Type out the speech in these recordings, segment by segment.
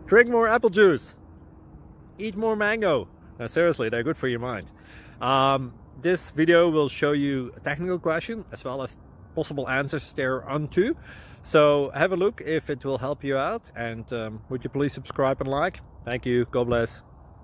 Drink more apple juice. Eat more mango. Now, seriously, they're good for your mind. This video will show you a technical question as well as possible answers thereunto. So have a look if it will help you out, and would you please subscribe and like? Thank you. God bless.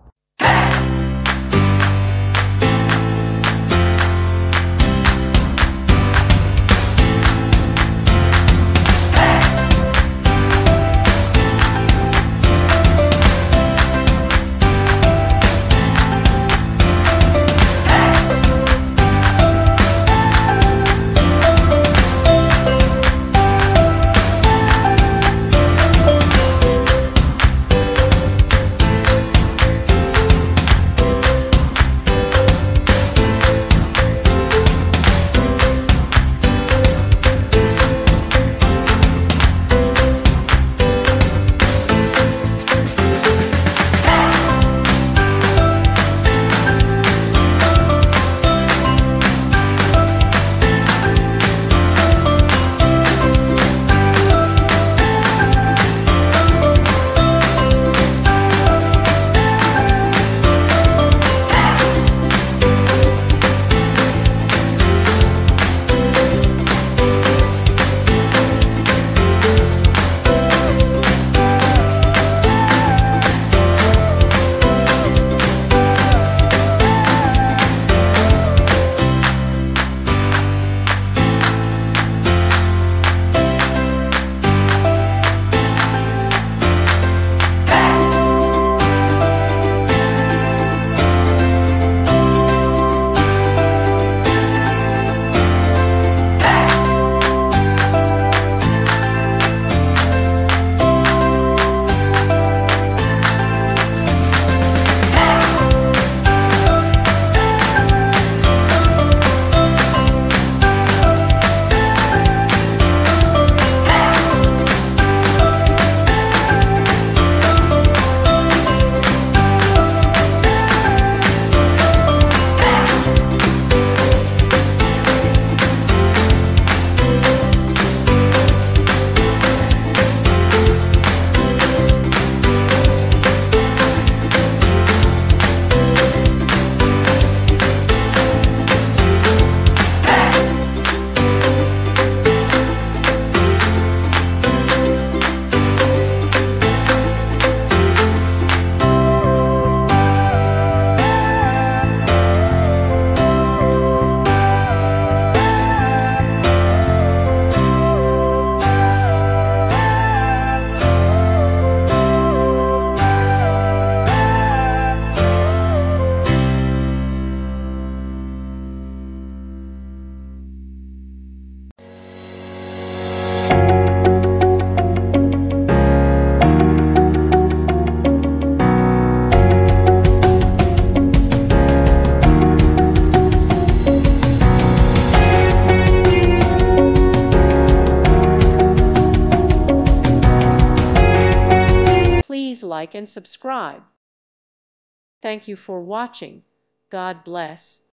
Please like and subscribe. Thank you for watching. God bless.